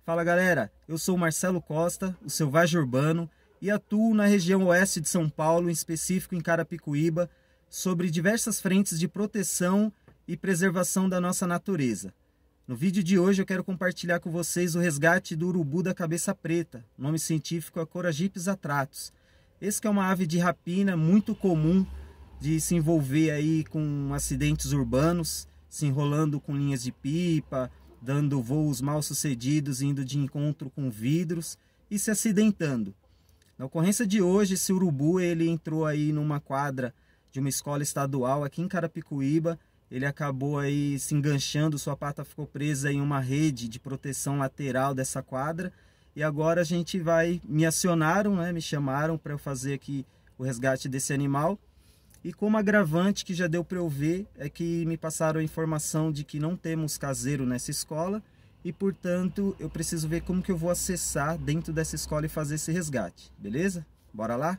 Fala galera, eu sou o Marcelo Costa, o Selvagem Urbano, e atuo na região oeste de São Paulo, em específico em Carapicuíba, sobre diversas frentes de proteção e preservação da nossa natureza. No vídeo de hoje eu quero compartilhar com vocês o resgate do urubu da cabeça preta, nome científico é Coragipes atratus. Esse que é uma ave de rapina muito comum de se envolver aí com acidentes urbanos, se enrolando com linhas de pipa, dando voos mal sucedidos, indo de encontro com vidros e se acidentando. Na ocorrência de hoje, esse urubu ele entrou aí numa quadra de uma escola estadual aqui em Carapicuíba. Ele acabou aí se enganchando, sua pata ficou presa em uma rede de proteção lateral dessa quadra. E agora a gente me acionaram, me chamaram para eu fazer aqui o resgate desse animal. E como agravante que já deu para eu ver, é que me passaram a informação de que não temos caseiro nessa escola e, portanto, eu preciso ver como que eu vou acessar dentro dessa escola e fazer esse resgate, beleza? Bora lá?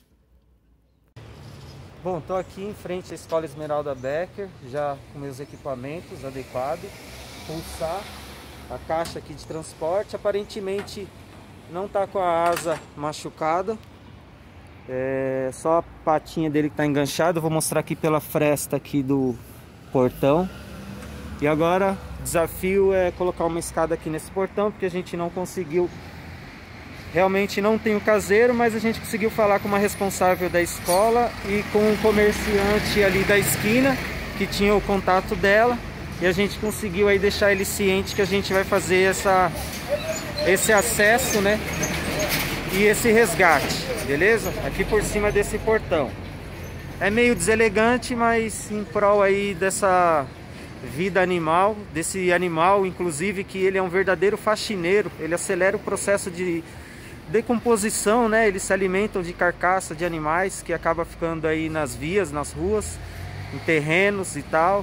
Bom, estou aqui em frente à Escola Esmeralda Becker, já com meus equipamentos adequados, pulsar a caixa aqui de transporte, aparentemente não está com a asa machucada. Só a patinha dele que está enganchada. Vou mostrar aqui pela fresta aqui do portão. E agora o desafio é colocar uma escada aqui nesse portão, porque a gente não conseguiu, realmente não tem o caseiro, mas a gente conseguiu falar com uma responsável da escola e com um comerciante ali da esquina que tinha o contato dela, e a gente conseguiu aí deixar ele ciente que a gente vai fazer esse acesso, e esse resgate. Beleza? Aqui por cima desse portão. É meio deselegante, mas em prol aí dessa vida animal, desse animal, inclusive, que ele é um verdadeiro faxineiro. Ele acelera o processo de decomposição, Eles se alimentam de carcaça de animais que acaba ficando aí nas vias, nas ruas, em terrenos e tal,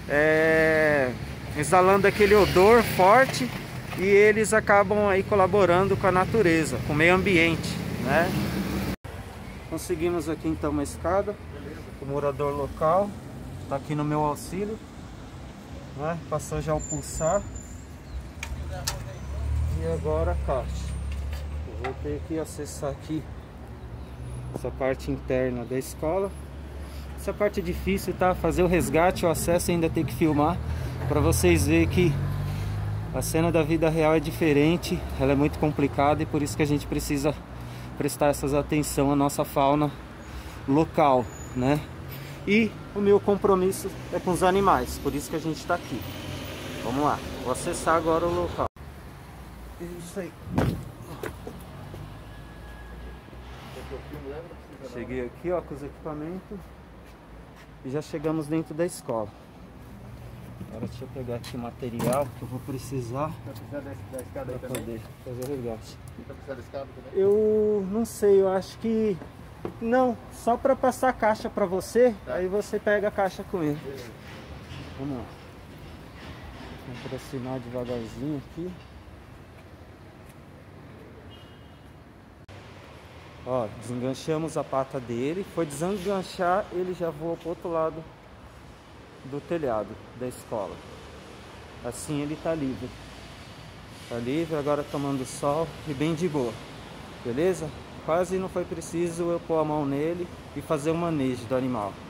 exalando aquele odor forte, e eles acabam aí colaborando com a natureza, com o meio ambiente, Conseguimos aqui então uma escada. O morador local está aqui no meu auxílio, Passou já o pulsar. E agora a caixa. Eu vou ter que acessar aqui essa parte interna da escola. Essa parte é difícil, fazer o resgate, o acesso ainda tem que filmar, para vocês verem que a cena da vida real é diferente. Ela é muito complicada e por isso que a gente precisa prestar essa atenção à nossa fauna local, E o meu compromisso é com os animais, por isso que a gente está aqui. Vamos lá, vou acessar agora o local. Isso aí. Cheguei aqui, com os equipamentos e já chegamos dentro da escola. Agora deixa eu pegar aqui o material que eu vou precisar da escada para poder fazer o resgate. Tá precisando da escada também? Eu não sei, eu acho que não, só para passar a caixa para você, aí você pega a caixa com ele. Beleza. Vamos lá. Vou aproximar devagarzinho aqui. Desenganchamos a pata dele. Foi desenganchar, ele já voou para o outro lado do telhado da escola. Assim ele tá livre. Tá livre, agora tomando sol e bem de boa. Beleza? Quase não foi preciso eu pôr a mão nele e fazer um manejo do animal.